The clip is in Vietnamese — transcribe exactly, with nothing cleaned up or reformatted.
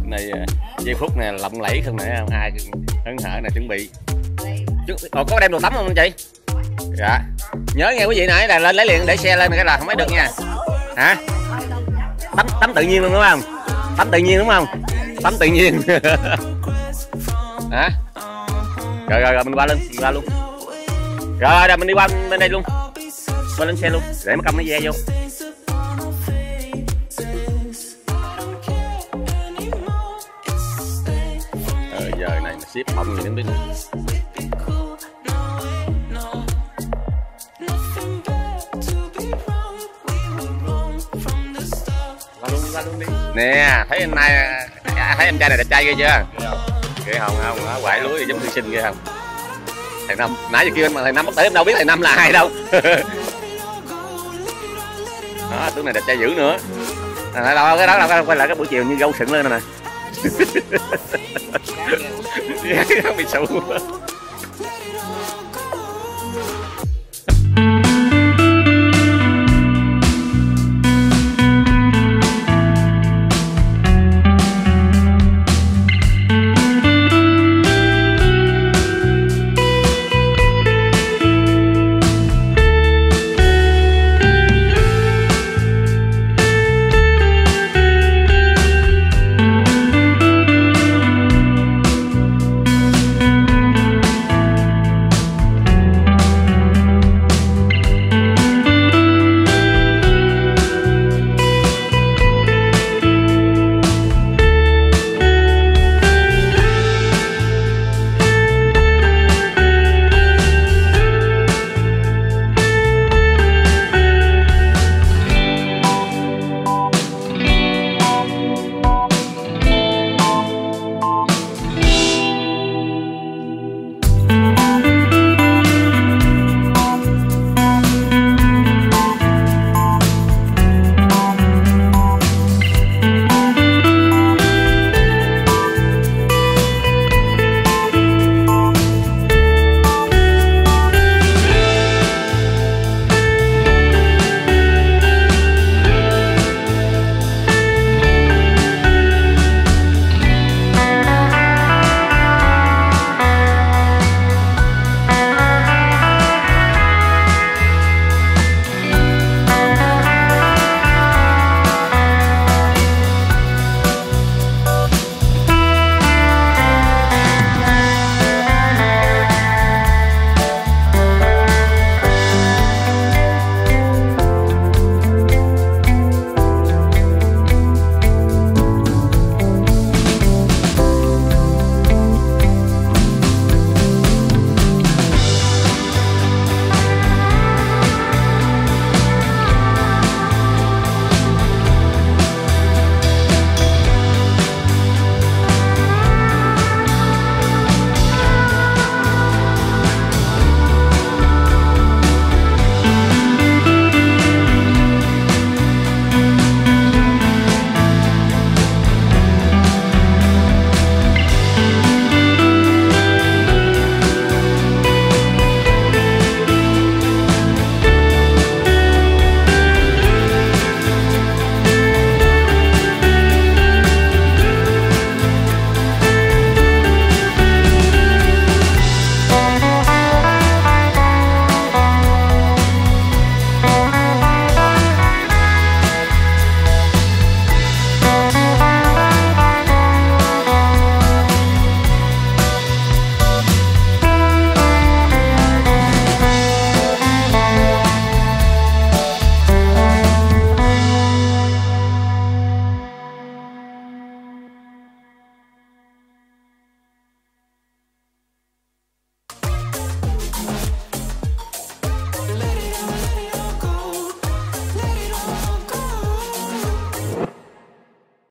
này giây phút này lộng lẫy không nè, không ai hứng hở này chuẩn bị. Ồ, có đem đồ tắm không anh chị? Dạ. Nhớ nghe quý vị nãy là lên lấy liền để xe lên cái là không lấy được nha. Hả? Tắm tắm tự nhiên luôn đúng không? Tắm tự nhiên đúng không? Tắm tự nhiên. Hả? Rồi rồi rồi mình qua lên, mình qua luôn. Rồi rồi mình đi qua bên đây luôn. Qua lên xe luôn, để mất công nó ve vô. Ờ giờ này mà ship không gì đến biết. Qua luôn đi, qua luôn đi. Nè, thấy anh này, thấy anh trai này đẹp trai ghê chưa? Ghê không không, nó quậy lúa giống thư sinh ghê không? Thầy Năm, nãy giờ kêu mà thầy Năm bắt tới em đâu biết thầy Năm là ai đâu. Đó, tướng này đẹp trai dữ nữa. À, đâu cái đó đâu quay lại cái buổi chiều như gâu sừng lên nè. Bị sụ.